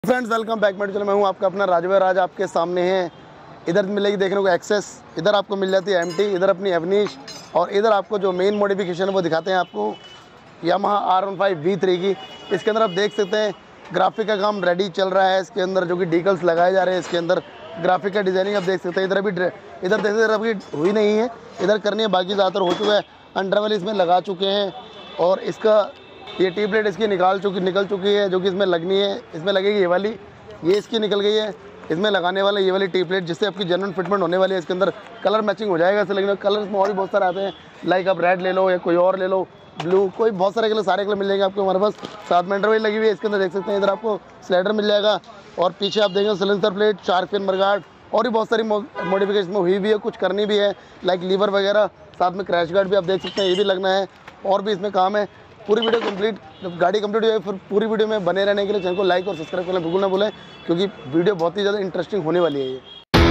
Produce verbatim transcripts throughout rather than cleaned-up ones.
Friends welcome back मेरे चैनल। मैं हूं आपका अपना राजवीर राज। आपके सामने हैं। इधर मिलेगी देखने को एक्सेस, इधर आपको मिल जाती है एमटी, इधर अपनी एवनीश, और इधर आपको जो मेन मॉडिफिकेशन है वो दिखाते हैं आपको Yamaha R one five V three की। इसके अंदर आप देख सकते हैं ग्राफिक का काम रेडी चल रहा है। इसके अंदर जो कि डीकल्स लगाए जा रहे हैं, इसके अंदर ग्राफिक का डिज़ाइनिंग आप देख सकते हैं। इधर अभी इधर देख सकते अभी हुई नहीं है, इधर करनी है, बाकी ज़्यादातर हो चुका है। अंडरवेल इसमें लगा चुके हैं और इसका ये टी प्लेट इसकी निकाल चुकी निकल चुकी है, जो कि इसमें लगनी है। इसमें लगेगी ये वाली, ये इसकी निकल गई है। इसमें लगाने वाला ये वाली टी प्लेट, जिससे आपकी जनरल फिटमेंट होने वाली है। इसके अंदर कलर मैचिंग हो जाएगा इससे। लेकिन कलर में और भी बहुत सारे आते हैं, लाइक आप रेड ले लो या कोई और ले लो, ब्लू, कोई बहुत सारे कलर, सारे कलर मिल जाएंगे आपको हमारे पास। साथ में अंडरवेल लगी हुई है। इसके अंदर देख सकते हैं, इधर आपको स्लाइडर मिल जाएगा और पीछे आप देखेंगे silencer plate, shark fin mudguard, और भी बहुत सारी मॉडिफिकेशन हुई भी है, कुछ करनी भी है, लाइक लीवर वगैरह। साथ में क्रैश गार्ड भी आप देख सकते हैं, ये भी लगना है, और भी इसमें काम है। पूरी वीडियो कंप्लीट, जब गाड़ी कंप्लीट हो जाए फिर पूरी वीडियो में बने रहने के लिए चैनल को लाइक और सब्सक्राइब करना बिल्कुल ना भूलें, क्योंकि वीडियो बहुत ही ज़्यादा इंटरेस्टिंग होने वाली है ये।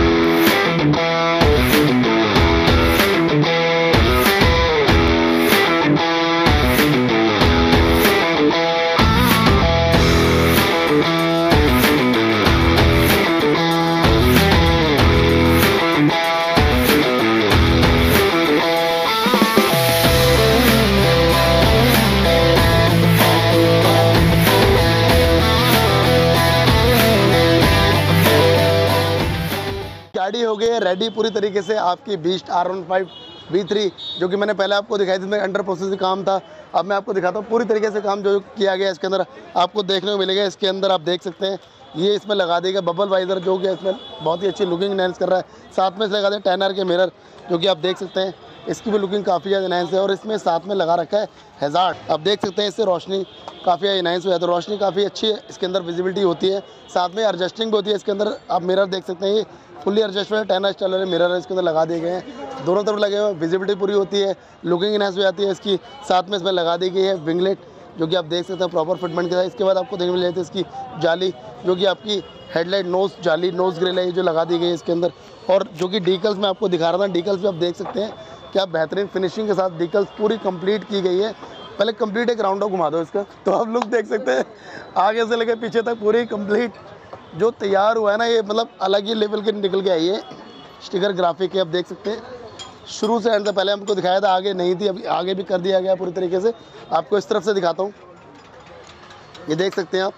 गाड़ी हो गई है रेडी पूरी तरीके से आपकी beast R one five V three, जो कि मैंने पहले आपको दिखाई थी, इसमें अंडर प्रोसेस काम था। अब मैं आपको दिखाता हूँ पूरी तरीके से काम जो किया गया इसके अंदर आपको देखने को मिलेगा। इसके अंदर आप देख सकते हैं, ये इसमें लगा देगा बबल वाइजर, जो कि इसमें बहुत ही अच्छी लुकिंग इनहेंस कर रहा है। साथ में इसे लगा दें टेन आर के मिरर, जो कि आप देख सकते हैं, इसकी भी लुकिंग काफ़ी ज़्यादा इनहेंस है। और इसमें साथ में लगा रखा है हैज़ार्ड, आप देख सकते हैं, इससे रोशनी काफ़ी इनहेंस हुआ है, तो रोशनी काफ़ी अच्छी है। इसके अंदर विजिबिलिटी होती है, साथ में एडजस्टिंग भी होती है। इसके अंदर आप मिरर देख सकते हैं, ये फुल्ली एडजस्टमेंट टेन एच वाले मिरर है, इसके अंदर लगा दिए गए हैं, दोनों तरफ लगे हुए, विजिबिलिटी पूरी होती है, लुकिंग इनहेंस हो जाती है इसकी। साथ में इसमें लगा दी गई है विंगलेट, जो कि आप देख सकते हैं प्रॉपर फिटमेंट के साथ। इसके बाद आपको देखने मिल जाती है इसकी जाली, जो कि आपकी हेडलाइट नोज जाली, नोज ग्रिल है, जो लगा दी गई है इसके अंदर। और जो कि डीकल्स में आपको दिखा रहा था, डीकल्स भी आप देख सकते हैं क्या बेहतरीन फिनिशिंग के साथ डीकल्स पूरी कंप्लीट की गई है। पहले कंप्लीट एक राउंड ऑफ घुमा दो इसका, तो आप लोग देख सकते हैं आगे से लेकर पीछे तक पूरी कंप्लीट जो तैयार हुआ है ना, ये मतलब अलग ही लेवल के निकल के आई है। स्टिकर ग्राफिक है, आप देख सकते हैं, शुरू से एंड तक। पहले हमको दिखाया था, आगे नहीं थी, अभी आगे भी कर दिया गया पूरी तरीके से। आपको इस तरफ से दिखाता हूँ, ये देख सकते हैं आप,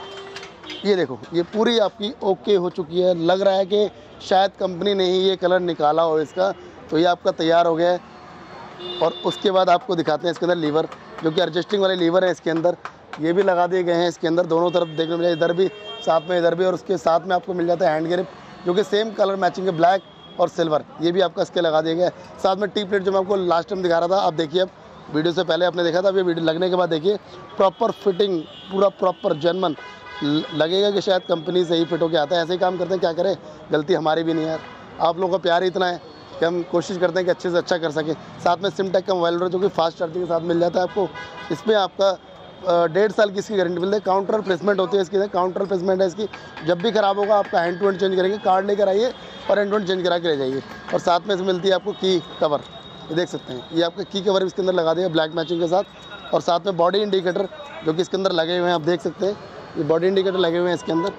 ये देखो, ये पूरी आपकी ओके हो चुकी है। लग रहा है कि शायद कंपनी ने ही ये कलर निकाला हो इसका, तो ये आपका तैयार हो गया है। और उसके बाद आपको दिखाते हैं इसके अंदर लीवर, जो कि एडजस्टिंग वाले लीवर है इसके अंदर, ये भी लगा दिए गए हैं इसके अंदर, दोनों तरफ देखने मिले, इधर भी साथ में इधर भी। और उसके साथ में आपको मिल जाता है हैंड ग्रिप, जो कि सेम कलर मैचिंग है, ब्लैक और सिल्वर, ये भी आपका इसके लगा दिया गया है। साथ में टी प्लेट जो मैं आपको लास्ट टाइम दिखा रहा था, आप देखिए, अब वीडियो से पहले आपने देखा था, अब ये वीडियो लगने के बाद देखिए, प्रॉपर फिटिंग, पूरा प्रॉपर जेन्युइन लगेगा कि शायद कंपनी से ही फिट होकर आता है। ऐसे ही काम करते हैं, क्या करें, गलती हमारी भी नहीं है यार, आप लोगों का प्यार ही इतना है कि हम कोशिश करते हैं कि अच्छे से अच्छा कर सकें। साथ में सिमटेक का मोबाइल, जो कि फास्ट चार्जिंग के साथ मिल जाता है आपको। इसमें आपका डेढ़ साल की इसकी गारंटी मिलती है। काउंटर प्लेसमेंट होती है इसकी, काउंटर प्लेसमेंट है इसकी, जब भी खराब होगा आपका हैंड टू हैंड चेंज करेंगे, कार्ड लेकर आइए और हैंड टू हैंड चेंज करा के ले जाइए। और साथ में इसमें मिलती है आपको की कवर, ये देख सकते हैं, ये आपका की कवर इसके अंदर लगा दिया ब्लैक मैचिंग के साथ। और साथ में बॉडी इंडिकेटर, जो कि इसके अंदर लगे हुए हैं, आप देख सकते हैं, ये बॉडी इंडिकेटर लगे हुए हैं इसके अंदर,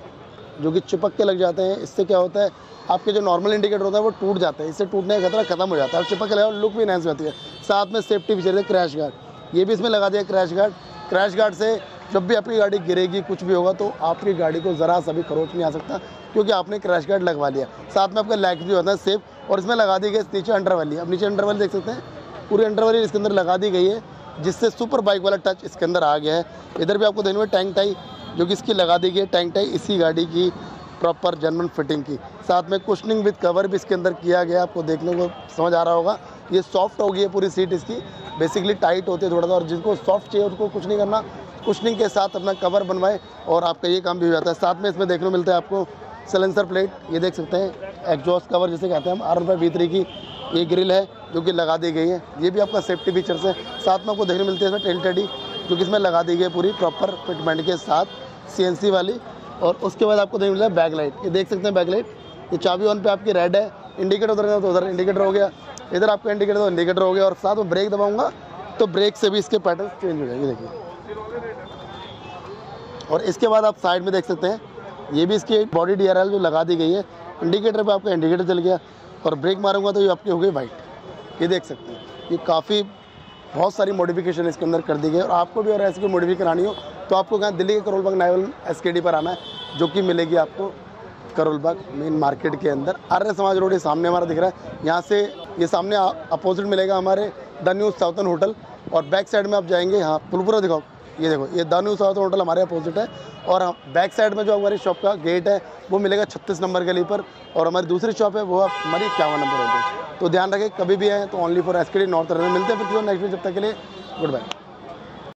जो कि चिपक के लग जाते हैं। इससे क्या होता है, आपके जो नॉर्मल इंडिकेटर होता है वो टूट जाता है, इससे टूटने का खतरा खत्म हो जाता है, चिपक के लगा, लुक भी इनहेंस होती है। साथ में सेफ्टी फीचर है क्रैश गार्ड, ये भी इसमें लगा दिया क्रैश गार्ड। क्रैश गार्ड से जब भी आपकी गाड़ी गिरेगी, कुछ भी होगा, तो आपकी गाड़ी को ज़रा सा भी खरोच नहीं आ सकता, क्योंकि आपने क्रैश गार्ड लगवा लिया। साथ में आपका लैग भी होता है सेफ, और इसमें लगा दी गई नीचे अंडरवाली, अब नीचे अंडरवाली देख सकते हैं, पूरी अंडरवाली इसके अंदर लगा दी गई है, जिससे सुपर बाइक वाला टच इसके अंदर आ गया है। इधर भी आपको देखने में टैंक टाई, जो कि इसकी लगा दी गई है, टैंक टाई इसी गाड़ी की प्रॉपर जेन्युइन फिटिंग की। साथ में कुशनिंग विद कवर भी इसके अंदर किया गया, आपको देखने को समझ आ रहा होगा। ये सॉफ्ट हो गई है पूरी सीट इसकी, बेसिकली टाइट होती है थोड़ा सा, और जिनको सॉफ्ट चाहिए उसको कुछ नहीं करना, कुशनिंग के साथ अपना कवर बनवाए और आपका ये काम भी हो जाता है। साथ में इसमें देखने को मिलता है आपको सिलेंसर प्लेट, ये देख सकते हैं, एग्जॉस्ट कवर जिसे कहते हैं हम, R one five V three की ये ग्रिल है, जो कि लगा दी गई है। ये भी आपका सेफ्टी फीचर्स है। साथ में आपको देखने मिलती है इसमें टेल टेडी, जो कि इसमें लगा दी गई है पूरी प्रॉपर फिटमेंट के साथ, सी एन सी वाली। और उसके बाद आपको देखने मिलता है बैक लाइट, ये देख सकते हैं बैक लाइट, ये चाबी ऑन पे आपकी रेड है, इंडिकेटर उधर तो उधर इंडिकेटर हो गया, इधर आपका इंडिकेटर तो इंडिकेटर हो गया। और साथ में ब्रेक दबाऊंगा तो ब्रेक से भी इसके पैटर्न चेंज हो जाएंगे, देखिए और इसके बाद आप साइड में देख सकते हैं, ये भी इसकी बॉडी डी आर एल जो लगा दी गई है। इंडिकेटर पे आपका इंडिकेटर चल गया और ब्रेक मारूंगा तो ये आपकी हो गई वाइट, ये देख सकते हैं। ये काफ़ी बहुत सारी मॉडिफिकेशन इसके अंदर कर दी गई है। और आपको भी और ऐसी कोई मॉडिफिकेशन करानी हो तो आपको कहाँ दिल्ली के करोल बाग नाइवल एस के डी पर आना है, जो कि मिलेगी आपको करोल बाग मेन मार्केट के अंदर। आर्य समाज रोड ये सामने हमारा दिख रहा है, यहाँ से ये सामने अपोजिट मिलेगा हमारे द न्यू साउथर्न होटल। और बैक साइड में आप जाएंगे, यहाँ पूरा दिखाओ, ये देखो ये द न्यू साउथर्न होटल हमारे अपोजिट है। और बैक साइड में जो हमारी शॉप का गेट है वो मिलेगा छत्तीस नंबर गली पर, और हमारी दूसरी शॉप है वो हमारी इक्यावन नंबर है। तो ध्यान रखें, कभी भी आए तो only for S K D north में मिलते हैं। फिर नेक्स्ट वीक, जब तक के लिए गुड बाय।